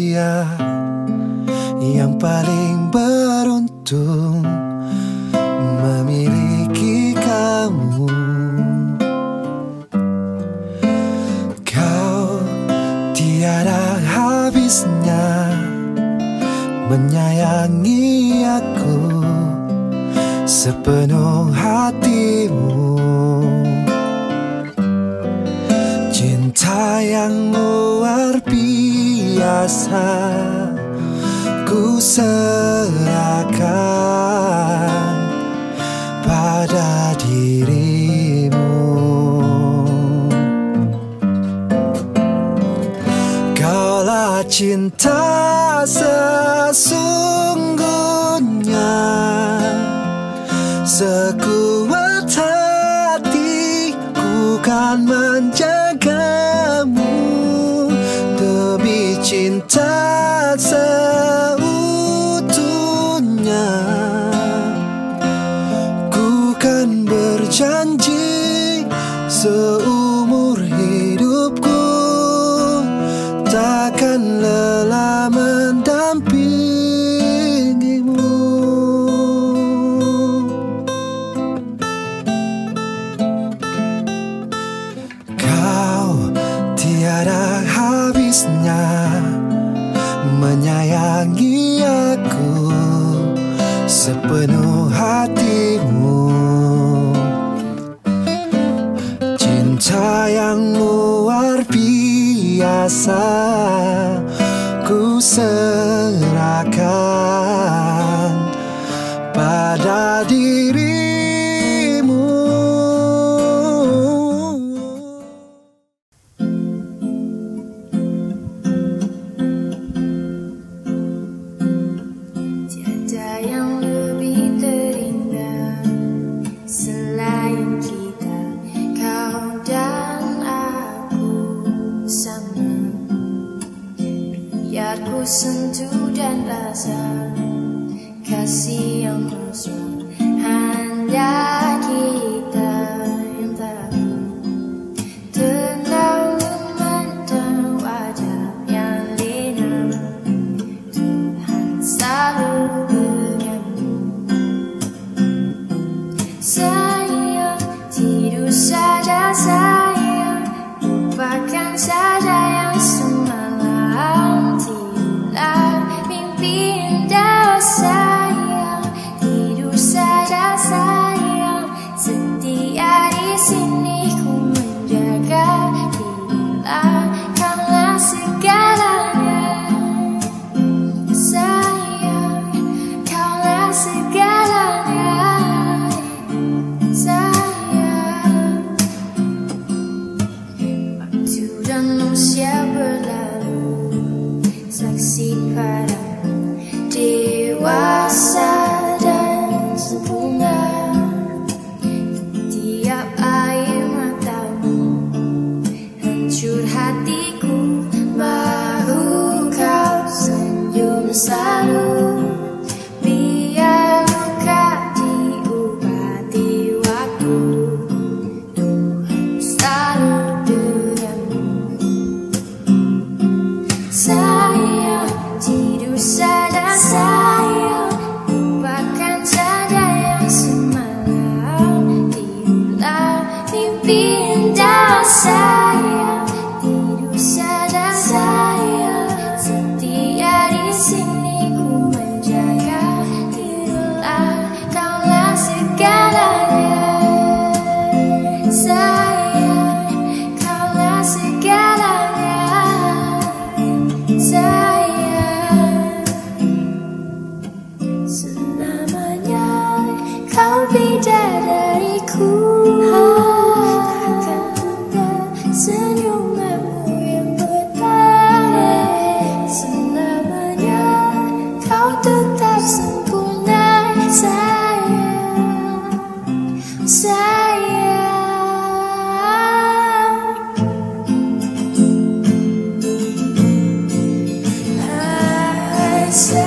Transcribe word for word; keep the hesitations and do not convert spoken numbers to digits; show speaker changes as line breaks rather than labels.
dia yang paling beruntung memiliki kamu. Kau tiada habisnya menyayangi aku sepenuh hatimu. Cinta yang luar biasa ku serahkan pada dirimu. Kaulah cinta sesungguhnya, sekuat hatiku kan menjagamu. Demi cinta seutuhnya, ku kan berjanji seumur hidupku takkan lelah mendampingimu. Kau tiada habisnya menyayangi aku sepenuh hatimu. Cinta yang luar biasa ku serahkan pada dirimu.
Tiada yang lebih terindah selain kita, kau dan aku sama. Biar ku sentuh dan rasa kasih yang mesra, hanya kita yang tahu. Tenang memandang wajah yang lina, Tuhan selalu denganmu. Sayang, tidur saja sayang, lupakan saja yang semalam. Tidurlah, mimpi indah sayang, tidur saja sayang, setia di sini ku menjaga. Tidurlah, kaulah segalanya sayang, kaulah segalanya sayang. Waktu dan usia berlalu, saksi padamu dewasa dan sempurna. Tiap air matamu hancur hatiku, baru kau senyum selalu. Biar luka diobati waktu, Tuhan selalu denganmu. Sayang, tidur saja sayang, lupakan saja yang semalam. Tidurlah, mimpi indah sayang, tidur saja sayang, setia di sini ku menjaga. Tidurlah, kaulah segalanya sayang, kaulah segalanya sayang. Selamanya kau bidadariku, takkan pernah senyumanmu yang bertahan. Selamanya kau tetap sempurna sayang, sayang. I say